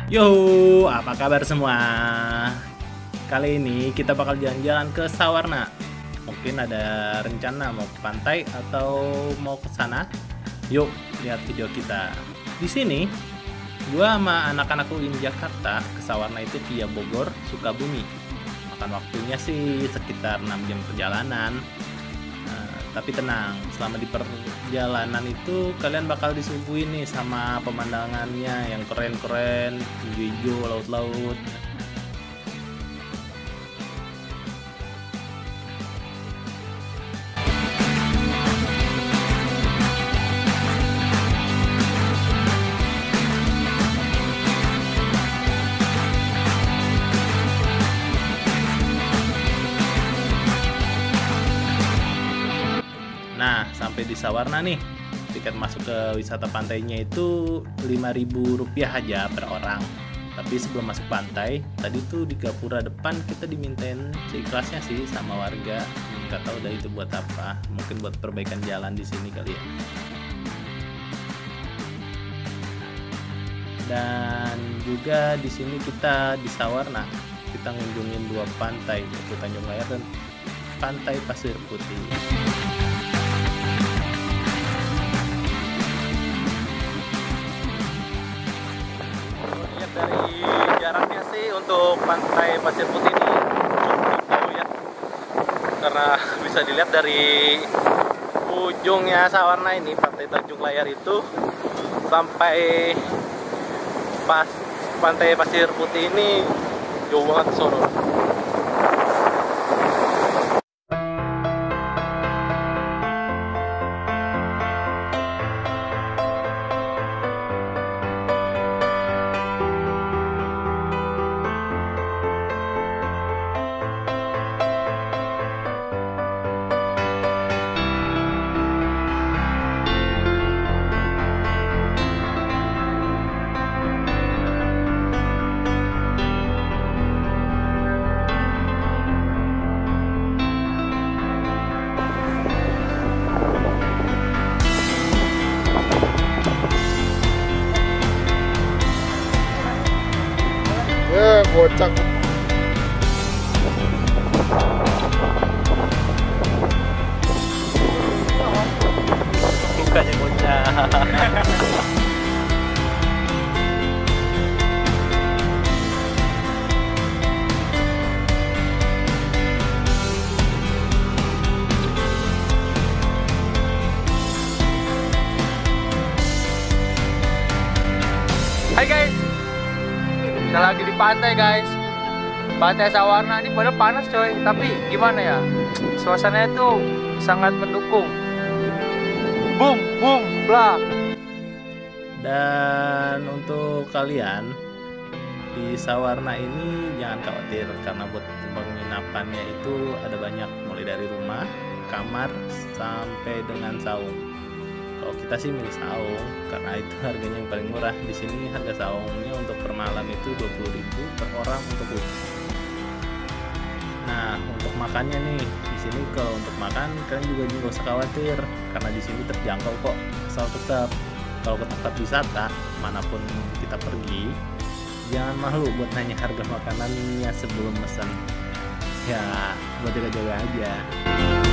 Yo, apa kabar semua? Kali ini kita bakal jalan-jalan ke Sawarna. Mungkin ada rencana mau ke pantai atau mau ke sana. Yuk, lihat video kita. Di sini, gua sama anak-anak UIN Jakarta ke Sawarna itu via Bogor, Sukabumi. Makan waktunya sih sekitar 6 jam perjalanan. Tapi tenang, selama di perjalanan itu kalian bakal disuguhin nih sama pemandangannya yang keren-keren, hijau-hijau, laut-laut. Nah, sampai di Sawarna nih. Tiket masuk ke wisata pantainya itu Rp5.000 aja per orang. Tapi sebelum masuk pantai, tadi tuh di gapura depan kita dimintain seikhlasnya sih sama warga. Nggak tahu dah itu buat apa. Mungkin buat perbaikan jalan di sini kali ya. Dan juga di sini kita di Sawarna, kita ngunjungin dua pantai, yaitu Tanjung Layar dan Pantai Pasir Putih. Dari jaraknya sih untuk Pantai Pasir Putih ini cukup jauh ya, karena bisa dilihat dari ujungnya Sawarna ini, Pantai Tanjung Layar itu, sampai pas Pantai Pasir Putih ini jauh banget sono. Bocah. Mukanya bocah. Hai guys, kita lagi di pantai guys, Pantai Sawarna. Ini padahal panas coy, tapi gimana ya, suasananya itu sangat mendukung. Boom, boom, blah. Dan untuk kalian di Sawarna ini jangan khawatir, karena buat penginapannya itu ada banyak, mulai dari rumah, kamar, sampai dengan saung. Kalau kita sih milih saung karena itu harganya yang paling murah. Di sini harga saungnya untuk per malam itu 20.000 per orang untuk weekend. Nah, untuk makannya nih, di sini kalau untuk makan kalian juga nggak usah khawatir karena di sini terjangkau kok. Asal tetap kalau ke tempat wisata manapun kita pergi, jangan malu buat nanya harga makanannya sebelum pesan. Ya, buat jaga-jaga aja.